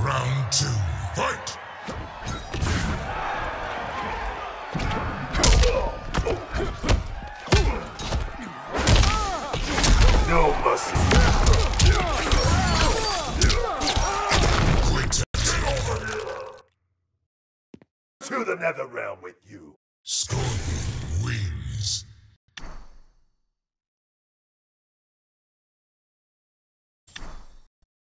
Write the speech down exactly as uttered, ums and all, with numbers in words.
Round two, fight! No mercy. Quit, get over here! To the nether realm with you. Scorpion.